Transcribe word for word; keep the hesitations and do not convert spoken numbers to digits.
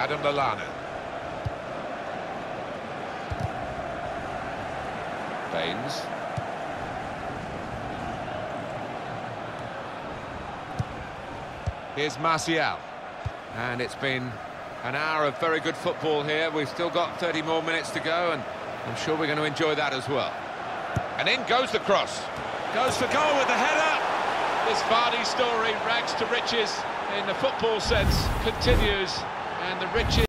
Adam Lallana. Baines. Here's Martial. And it's been an hour of very good football here. We've still got thirty more minutes to go, and I'm sure we're going to enjoy that as well. And in goes the cross. Goes for goal with the header. This Vardy story, rags to riches in the football sense, continues, and the riches